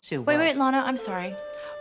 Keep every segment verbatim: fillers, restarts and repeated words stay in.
Wait, wait, Lana, I'm sorry.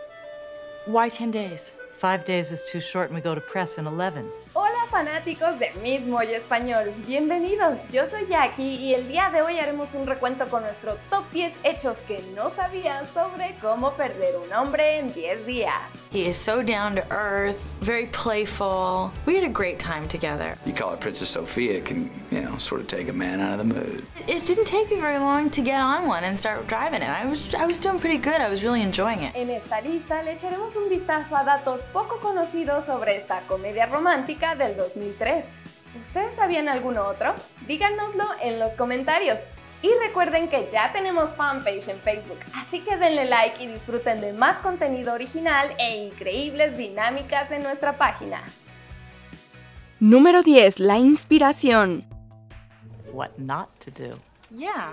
Why ten days? Five days is too short and we go to press in eleven. Hola fanáticos de Miss Mollo Español, bienvenidos, yo soy Jackie y el día de hoy haremos un recuento con nuestro top diez hechos que no sabías sobre cómo perder un hombre en diez días. He is so down to earth, very playful. We had a great time together. You call her Princess Sophia can, you know, sort of take a man out of the mood. It didn't take me very long to get on one and start driving it. I was, I was doing pretty good. I was really enjoying it. En esta lista le echaremos un vistazo a datos poco conocidos sobre esta comedia romántica del dos mil tres. ¿Ustedes sabían alguno otro? Díganoslo en los comentarios. Y recuerden que ya tenemos fanpage en Facebook, así que denle like y disfruten de más contenido original e increíbles dinámicas en nuestra página. Número diez. La inspiración. What not to do. Yeah.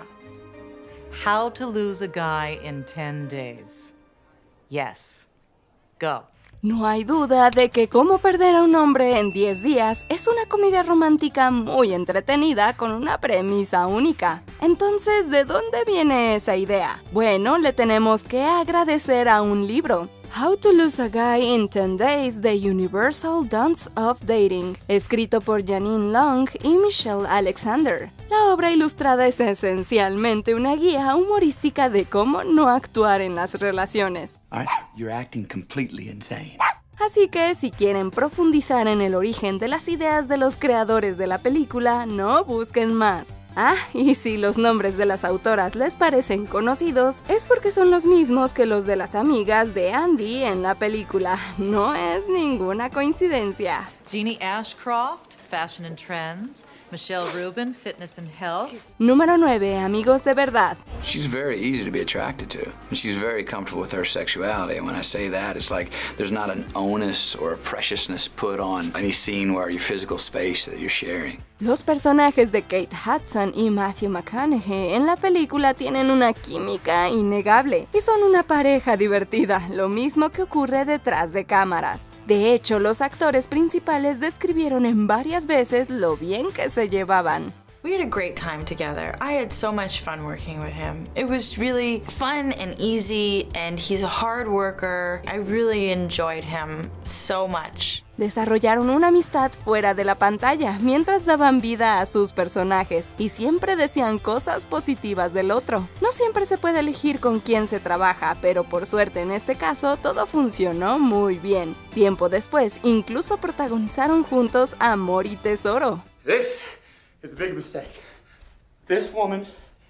How to lose a guy in ten days. Yes. Go. No hay duda de que Cómo perder a un hombre en diez días es una comedia romántica muy entretenida con una premisa única. Entonces, ¿de dónde viene esa idea? Bueno, le tenemos que agradecer a un libro. How to Lose a Guy in ten days, The Universal Dance of Dating, escrito por Janine Long y Michelle Alexander. La obra ilustrada es esencialmente una guía humorística de cómo no actuar en las relaciones. All right, you're acting completely insane. Así que si quieren profundizar en el origen de las ideas de los creadores de la película, no busquen más. Ah, y si los nombres de las autoras les parecen conocidos, es porque son los mismos que los de las amigas de Andy en la película. No es ninguna coincidencia. Jeannie Ashcroft, Fashion and Trends. Michelle Rubin, Fitness and Health. Número nueve. Amigos de verdad. She's very easy to be attracted to. And she's very comfortable with her sexuality. And when I say that, it's like there's not an onus or a preciousness put on any scene where your physical space that you're sharing. Los personajes de Kate Hudson y Matthew McConaughey en la película tienen una química innegable y son una pareja divertida, lo mismo que ocurre detrás de cámaras. De hecho, los actores principales describieron en varias veces lo bien que se llevaban. We had a great time together. I had so much fun working with him. It was really fun and easy, and he's a hard worker. I really enjoyed him so much. Desarrollaron una amistad fuera de la pantalla mientras daban vida a sus personajes y siempre decían cosas positivas del otro. No siempre se puede elegir con quién se trabaja, pero por suerte en este caso todo funcionó muy bien. Tiempo después, incluso protagonizaron juntos Amor y Tesoro. This is a big mistake. This woman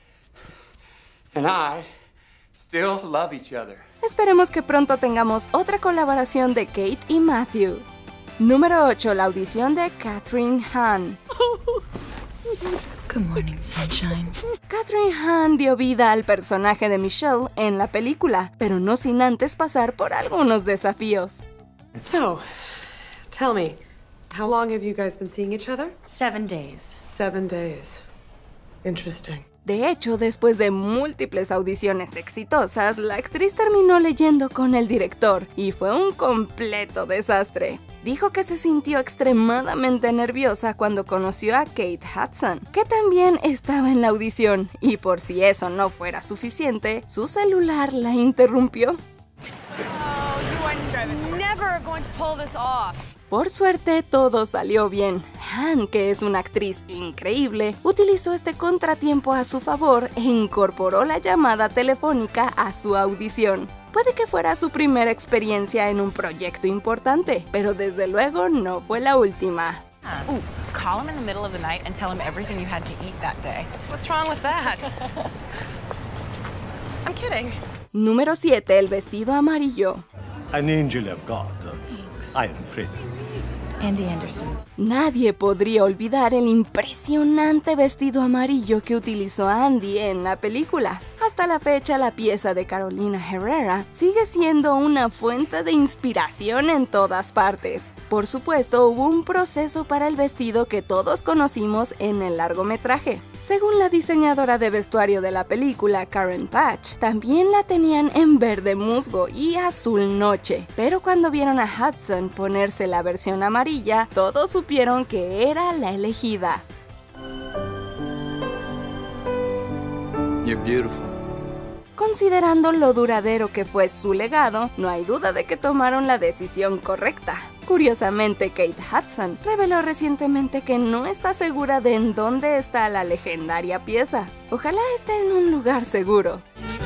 and I still love each other. Esperemos que pronto tengamos otra colaboración de Kate y Matthew. Número ocho. La audición de Kathryn Hahn. Good morning, sunshine. Kathryn Hahn dio vida al personaje de Michelle en la película, pero no sin antes pasar por algunos desafíos. So, tell me, how long have you guys been seeing each other? Seven days. Seven days. Interesting. De hecho, después de múltiples audiciones exitosas, la actriz terminó leyendo con el director y fue un completo desastre. Dijo que se sintió extremadamente nerviosa cuando conoció a Kate Hudson, que también estaba en la audición, y por si eso no fuera suficiente, su celular la interrumpió. Por suerte, todo salió bien. Hahn, que es una actriz increíble, utilizó este contratiempo a su favor e incorporó la llamada telefónica a su audición. Puede que fuera su primera experiencia en un proyecto importante, pero desde luego no fue la última. Ooh, call him in the middle of the night and tell him everything you had to eat that day. What's wrong with that? I'm kidding. Número siete. El vestido amarillo. An angel of God. I am Fred. Andy Anderson. Nadie podría olvidar el impresionante vestido amarillo que utilizó Andy en la película. Hasta la fecha, la pieza de Carolina Herrera sigue siendo una fuente de inspiración en todas partes. Por supuesto, hubo un proceso para el vestido que todos conocimos en el largometraje. Según la diseñadora de vestuario de la película, Karen Patch, también la tenían en verde musgo y azul noche, pero cuando vieron a Hudson ponerse la versión amarilla, todos supieron que era la elegida. You're beautiful. Considerando lo duradero que fue su legado, no hay duda de que tomaron la decisión correcta. Curiosamente, Kate Hudson reveló recientemente que no está segura de en dónde está la legendaria pieza. Ojalá esté en un lugar seguro.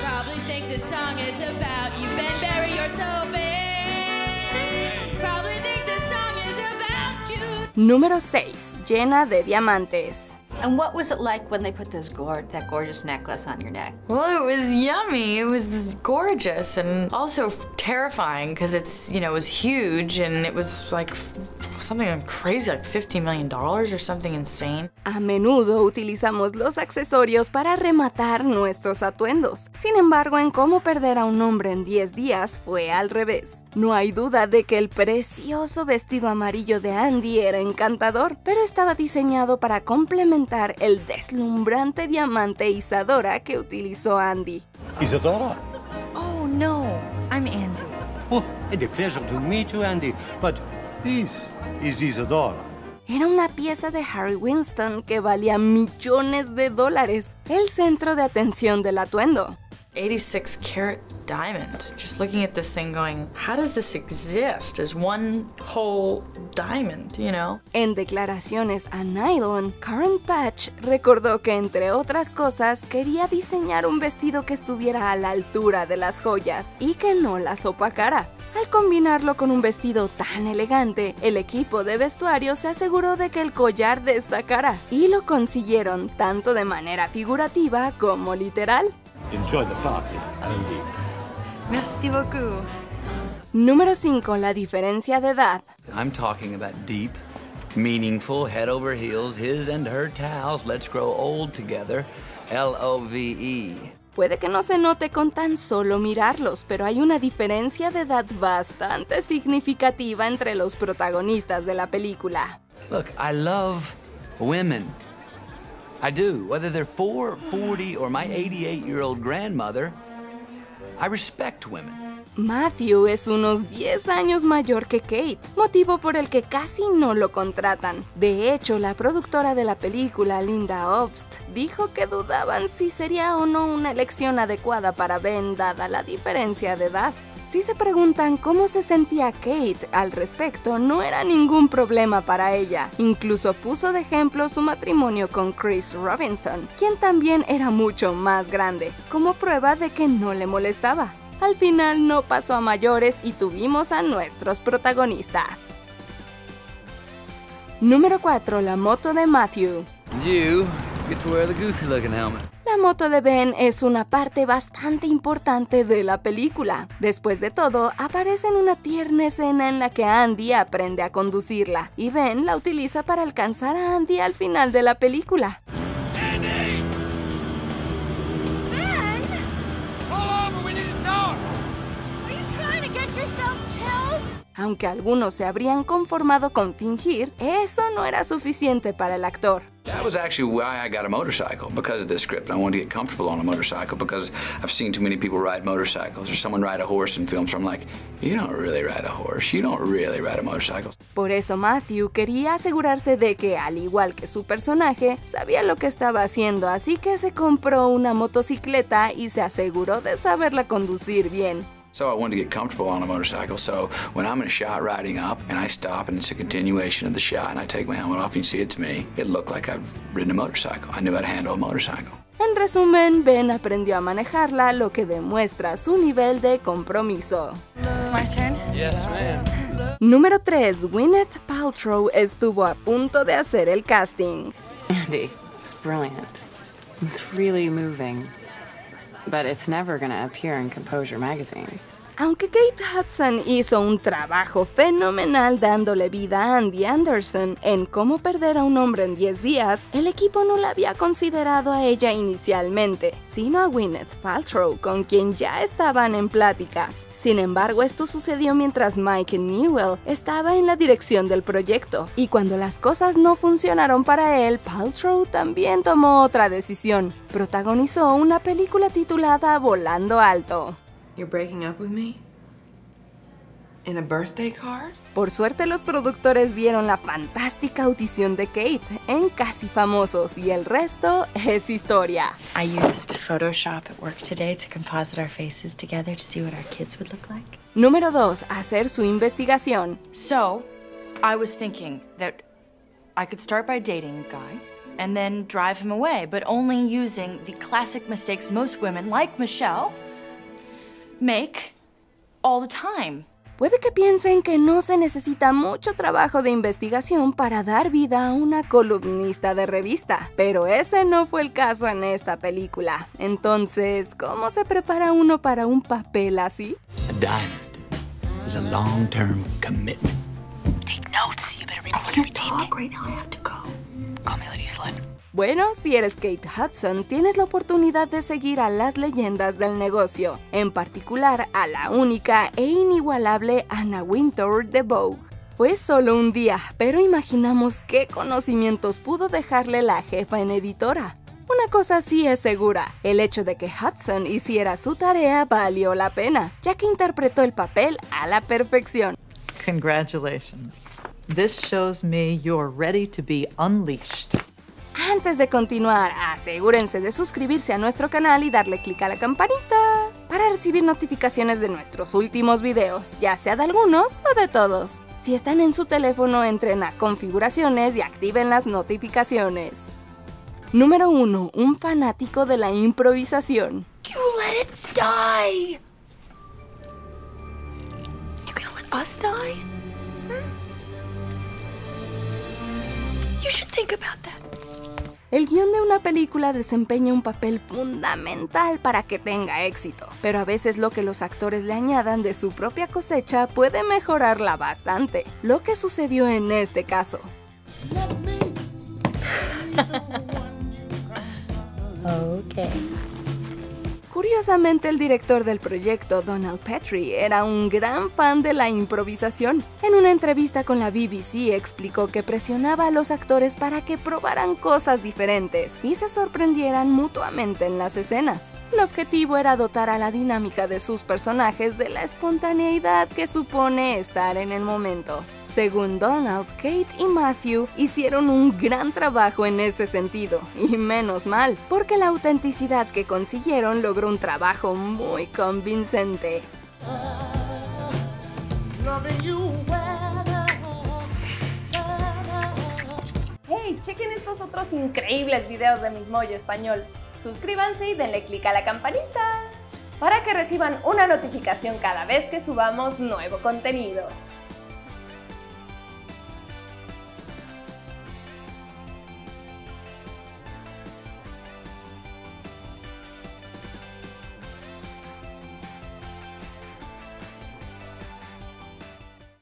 Número seis. Llena de diamantes. And what was it like when they put those gor that gorgeous necklace on your neck? Well, it was yummy. It was gorgeous and also terrifying because it's, you know, it was huge and it was like something crazy, like fifty million dollars or something insane. A menudo utilizamos los accesorios para rematar nuestros atuendos. Sin embargo, en Cómo perder a un hombre en diez días fue al revés. No hay duda de que el precioso vestido amarillo de Andy era encantador, pero estaba diseñado para complementar el deslumbrante diamante Isadora que utilizó Andy. Isadora? Oh, no. I'm Andy. Oh, and a pleasure to meet you, Andy. But this is Isadora. Era una pieza de Harry Winston que valía millones de dólares, el centro de atención del atuendo. eighty-six karat diamond. Just looking at this thing going, how does this exist as one whole diamond, you know? En declaraciones a Nylon, Karen Patch recordó que, entre otras cosas, quería diseñar un vestido que estuviera a la altura de las joyas y que no las opacara. Al combinarlo con un vestido tan elegante, el equipo de vestuario se aseguró de que el collar destacara, y lo consiguieron tanto de manera figurativa como literal. Enjoy the party, Andy. Merci beaucoup. Número cinco. La diferencia de edad. I'm talking about deep, meaningful, head over heels, his and her towels, let's grow old together, L O V E. Puede que no se note con tan solo mirarlos, pero hay una diferencia de edad bastante significativa entre los protagonistas de la película. Look, I love women. I do. Whether they're four, forty, or my eighty-eight-year-old grandmother, I respect women. Matthew es unos diez años mayor que Kate, motivo por el que casi no lo contratan. De hecho, la productora de la película, Linda Obst, dijo que dudaban si sería o no una elección adecuada para Ben dada la diferencia de edad. Si se preguntan cómo se sentía Kate al respecto, no era ningún problema para ella. Incluso puso de ejemplo su matrimonio con Chris Robinson, quien también era mucho más grande, como prueba de que no le molestaba. Al final no pasó a mayores y tuvimos a nuestros protagonistas. Número cuatro. La moto de Matthew. You get to wear the goofy-looking helmet. La moto de Ben es una parte bastante importante de la película. Después de todo, aparece en una tierna escena en la que Andy aprende a conducirla, y Ben la utiliza para alcanzar a Andy al final de la película. Andy! Ben! Pull over, we need to talk! Are you trying to get yourself killed? Aunque algunos se habrían conformado con fingir, eso no era suficiente para el actor. That was actually why I got a motorcycle, because of this script. I wanted to get comfortable on a motorcycle because I've seen too many people ride motorcycles or someone ride a horse in films. So I'm like, you don't really ride a horse. You don't really ride a motorcycle. Por eso Matthew quería asegurarse de que, al igual que su personaje, sabía lo que estaba haciendo, así que se compró una motocicleta y se aseguró de saberla conducir bien. So I wanted to get comfortable on a motorcycle, so when I'm in a shot riding up and I stop and it's a continuation of the shot and I take my helmet off and you see it's me, it looked like I've ridden a motorcycle. I knew how to handle a motorcycle. En resumen, Ben aprendió a manejarla, lo que demuestra su nivel de compromiso. My turn? Yes, ma'am. Número tres. Gwyneth Paltrow estuvo a punto de hacer el casting. Andy, it's brilliant. It's really moving. But it's never gonna appear in Composure magazine. Aunque Kate Hudson hizo un trabajo fenomenal dándole vida a Andy Anderson en Cómo perder a un hombre en diez días, el equipo no la había considerado a ella inicialmente, sino a Gwyneth Paltrow, con quien ya estaban en pláticas. Sin embargo, esto sucedió mientras Mike Newell estaba en la dirección del proyecto, y cuando las cosas no funcionaron para él, Paltrow también tomó otra decisión. Protagonizó una película titulada Volando Alto. You're breaking up with me? In a birthday card? Por suerte los productores vieron la fantástica audición de Kate en Casi Famosos y el resto es historia. I used Photoshop at work today to composite our faces together to see what our kids would look like. Número dos. Hacer su investigación. So, I was thinking that I could start by dating a guy and then drive him away, but only using the classic mistakes most women, like Michelle, make all the time. Puede que piensen que no se necesita mucho trabajo de investigación para dar vida a una columnista de revista, pero ese no fue el caso en esta película. Entonces, ¿cómo se prepara uno para un papel así? A diamond is a long-term commitment. Take notes. You better remember every talk right now. I have to go. Call me Lady Slut. Bueno, si eres Kate Hudson, tienes la oportunidad de seguir a las leyendas del negocio, en particular a la única e inigualable Anna Wintour de Vogue. Fue solo un día, pero imaginamos qué conocimientos pudo dejarle la jefa en editora. Una cosa sí es segura, el hecho de que Hudson hiciera su tarea valió la pena, ya que interpretó el papel a la perfección. Congratulations. This shows me you're ready to be unleashed. Antes de continuar, asegúrense de suscribirse a nuestro canal y darle clic a la campanita para recibir notificaciones de nuestros últimos videos, ya sea de algunos o de todos. Si están en su teléfono, entren a configuraciones y activen las notificaciones. Número uno. Un fanático de la improvisación. You let it die. You gonna let us die? Hmm? You should think about that. El guión de una película desempeña un papel fundamental para que tenga éxito, pero a veces lo que los actores le añadan de su propia cosecha puede mejorarla bastante, lo que sucedió en este caso. Okay. Curiosamente, el director del proyecto, Donald Petrie, era un gran fan de la improvisación. En una entrevista con la B B C explicó que presionaba a los actores para que probaran cosas diferentes y se sorprendieran mutuamente en las escenas. El objetivo era dotar a la dinámica de sus personajes de la espontaneidad que supone estar en el momento. Según Donald, Kate y Matthew hicieron un gran trabajo en ese sentido, y menos mal, porque la autenticidad que consiguieron logró un trabajo muy convincente. Hey, chequen estos otros increíbles videos de Miss Moyo Español. Suscríbanse y denle click a la campanita para que reciban una notificación cada vez que subamos nuevo contenido.